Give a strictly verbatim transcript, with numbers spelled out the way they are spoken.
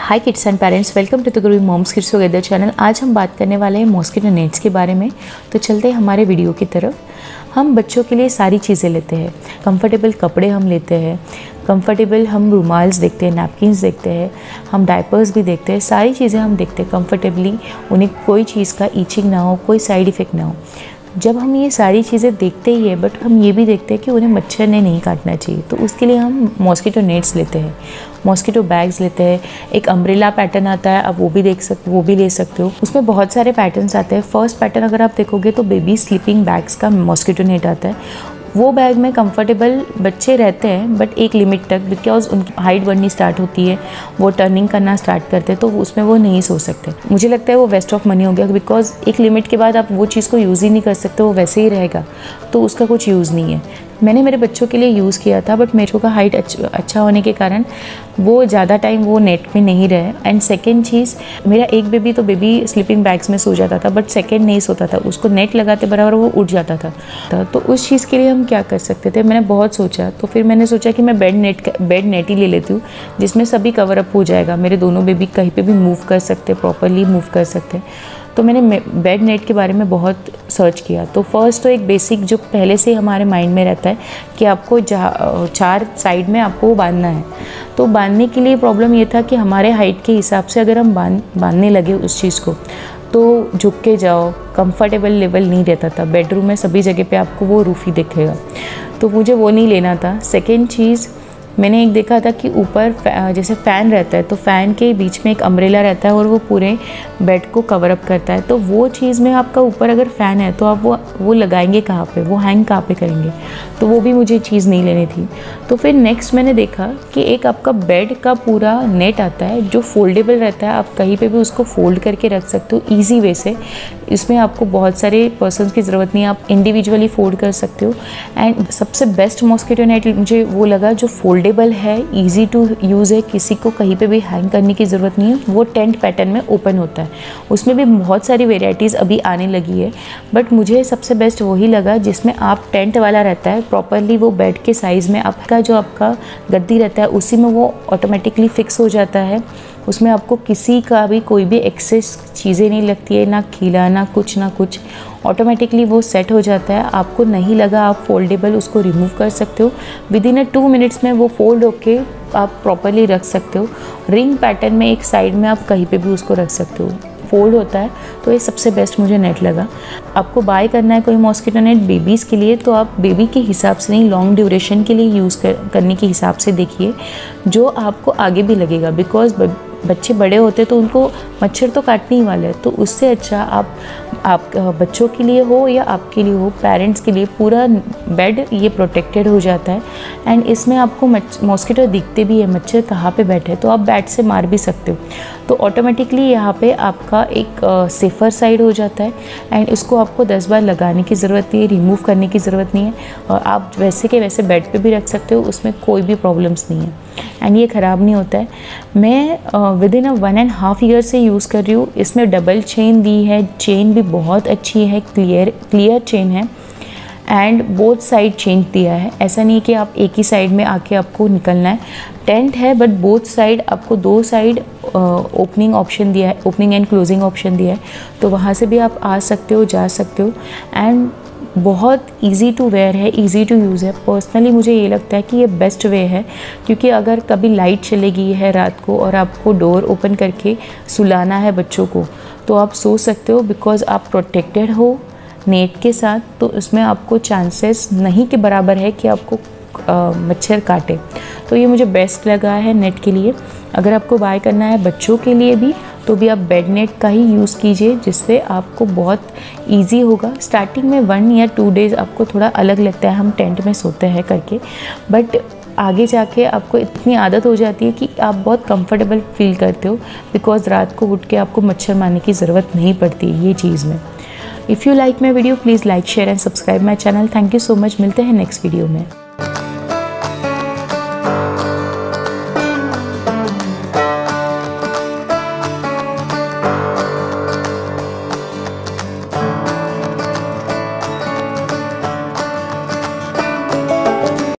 Hi kids and parents, welcome to the growing moms kids together channel. आज हम बात करने वाले हैं मॉस्किटो नेट्स के बारे में। तो चलते हैं हमारे वीडियो की तरफ। हम बच्चों के लिए सारी चीज़ें लेते हैं। कंफर्टेबल कपड़े हम लेते हैं, कंफर्टेबल हम रुमाल्स देखते हैं, नैपकिन्स देखते हैं, हम डायपर्स भी देखते हैं। सारी चीज़ें हम देखते हैं कंफर्टेबली, उन्हें कोई चीज़ का ईचिंग ना हो, कोई साइड इफ़ेक्ट ना हो। जब हम ये सारी चीज़ें देखते ही है, बट हम ये भी देखते हैं कि उन्हें मच्छर ने नहीं काटना चाहिए, तो उसके लिए हम मॉस्किटो नेट्स लेते हैं, मॉस्किटो बैग्स लेते हैं। एक अम्ब्रेला पैटर्न आता है, आप वो भी देख सकते वो भी ले सकते हो। उसमें बहुत सारे पैटर्न्स आते हैं। फर्स्ट पैटर्न अगर आप देखोगे तो बेबी स्लीपिंग बैग्स का मॉस्किटो नेट आता है। वो बैग में कंफर्टेबल बच्चे रहते हैं, बट एक लिमिट तक, बिकॉज उनकी हाइट बढ़नी स्टार्ट होती है, वो टर्निंग करना स्टार्ट करते हैं, तो उसमें वो नहीं सो सकते। मुझे लगता है वो वेस्ट ऑफ मनी हो गया, बिकॉज एक लिमिट के बाद आप वो चीज़ को यूज़ ही नहीं कर सकते, वो वैसे ही रहेगा, तो उसका कुछ यूज़ नहीं है। मैंने मेरे बच्चों के लिए यूज़ किया था, बट मेरे का हाइट अच्छा होने के कारण वो ज़्यादा टाइम वो नेट में नहीं रहे। एंड सेकेंड चीज़, मेरा एक बेबी तो बेबी स्लीपिंग बैग्स में सो जाता था, बट सेकेंड नहीं सोता था, उसको नेट लगाते बराबर वो उठ जाता था। तो उस चीज़ के लिए हम क्या कर सकते थे, मैंने बहुत सोचा। तो फिर मैंने सोचा कि मैं बेड नेट बेड नेट ही ले लेती हूँ, जिसमें सभी कवर अप हो जाएगा। मेरे दोनों बेबी कहीं पे भी मूव कर सकते, प्रॉपरली मूव कर सकते। तो मैंने बेड नेट के बारे में बहुत सर्च किया। तो फर्स्ट तो एक बेसिक जो पहले से हमारे माइंड में रहता है कि आपको चार साइड में आपको बांधना है। तो बांधने के लिए प्रॉब्लम ये था कि हमारे हाइट के हिसाब से अगर हम बांध बांधने लगे उस चीज़ को, तो झुक के जाओ, कंफर्टेबल लेवल नहीं रहता था। बेडरूम में सभी जगह पे आपको वो रूफ ही दिखेगा, तो मुझे वो नहीं लेना था। सेकेंड चीज़, मैंने एक देखा था कि ऊपर जैसे फ़ैन रहता है, तो फ़ैन के बीच में एक अम्ब्रेला रहता है और वो पूरे बेड को कवर अप करता है। तो वो चीज़ में आपका ऊपर अगर फ़ैन है तो आप वो वो लगाएंगे कहाँ पे, वो हैंग कहाँ पे करेंगे, तो वो भी मुझे चीज़ नहीं लेनी थी। तो फिर नेक्स्ट मैंने देखा कि एक आपका बेड का पूरा नेट आता है जो फोल्डेबल रहता है। आप कहीं पर भी उसको फोल्ड करके रख सकते हो ईजी वे से। इसमें आपको बहुत सारे पर्सन्स की ज़रूरत नहीं है, आप इंडिविजुअली फोल्ड कर सकते हो। एंड सबसे बेस्ट मॉस्किटो नेट मुझे वो लगा जो फोल्डेबल है, इजी टू यूज़ है, किसी को कहीं पे भी हैंग करने की ज़रूरत नहीं है। वो टेंट पैटर्न में ओपन होता है। उसमें भी बहुत सारी वेराइटीज़ अभी आने लगी है, बट मुझे सबसे बेस्ट वही लगा जिसमें आप टेंट वाला रहता है। प्रॉपरली वो बेड के साइज़ में आपका जो आपका गद्दी रहता है उसी में वो ऑटोमेटिकली फिक्स हो जाता है। उसमें आपको किसी का भी कोई भी एक्सेस चीज़ें नहीं लगती है, ना खीला ना कुछ ना कुछ, ऑटोमेटिकली वो सेट हो जाता है। आपको नहीं लगा आप फोल्डेबल उसको रिमूव कर सकते हो, within a two minutes में वो फोल्ड होके आप प्रॉपरली रख सकते हो। रिंग पैटर्न में एक साइड में आप कहीं पे भी उसको रख सकते हो, फोल्ड होता है। तो ये सबसे बेस्ट मुझे नेट लगा। आपको बाय करना है कोई मॉस्किटो नेट बेबीज़ के लिए, तो आप बेबी के हिसाब से नहीं, लॉन्ग ड्यूरेशन के लिए यूज़ कर, करने के हिसाब से देखिए, जो आपको आगे भी लगेगा। बिकॉज बच्चे बड़े होते तो उनको मच्छर तो काटने ही वाले हैं, तो उससे अच्छा आप आप बच्चों के लिए हो या आपके लिए हो, पेरेंट्स के लिए पूरा बेड ये प्रोटेक्टेड हो जाता है। एंड इसमें आपको मॉस्किटो दिखते भी है, मच्छर कहाँ पे बैठे, तो आप बैट से मार भी सकते हो। तो ऑटोमेटिकली यहाँ पे आपका एक सेफ़र साइड हो जाता है। एंड इसको आपको दस बार लगाने की ज़रूरत नहीं है, रिमूव करने की ज़रूरत नहीं है, और आप वैसे के वैसे बेड पे भी रख सकते हो, उसमें कोई भी प्रॉब्लम्स नहीं है। एंड ये ख़राब नहीं होता है। मैं within a one and half year से यूज़ कर रही हूँ। इसमें डबल चेन दी है, चेन भी बहुत अच्छी है, क्लियर क्लियर चेन है, एंड बोथ साइड चेन दिया है। ऐसा नहीं कि आप एक ही साइड में आके आपको निकलना है। टेंट है, बट बोथ साइड आपको दो साइड ओपनिंग ऑप्शन दिया है, ओपनिंग एंड क्लोजिंग ऑप्शन दिया है, तो वहाँ से भी आप आ सकते हो, जा सकते हो। एंड बहुत इजी टू वेयर है, इजी टू यूज़ है। पर्सनली मुझे ये लगता है कि ये बेस्ट वे है, क्योंकि अगर कभी लाइट चली गई है रात को और आपको डोर ओपन करके सुलाना है बच्चों को, तो आप सो सकते हो, बिकॉज आप प्रोटेक्टेड हो नेट के साथ। तो उसमें आपको चांसेस नहीं के बराबर है कि आपको आ, मच्छर काटे। तो ये मुझे बेस्ट लगा है नेट के लिए। अगर आपको बाय करना है बच्चों के लिए भी, तो भी आप बेड नेट का ही यूज़ कीजिए, जिससे आपको बहुत इजी होगा। स्टार्टिंग में वन या टू डेज़ आपको थोड़ा अलग लगता है, हम टेंट में सोते हैं करके, बट आगे जाके आपको इतनी आदत हो जाती है कि आप बहुत कंफर्टेबल फील करते हो, बिकॉज रात को उठ के आपको मच्छर मारने की ज़रूरत नहीं पड़ती ये चीज़ में। If you like my video, please like share and subscribe my channel. Thank you so much. मिलते हैं नेक्स्ट वीडियो में।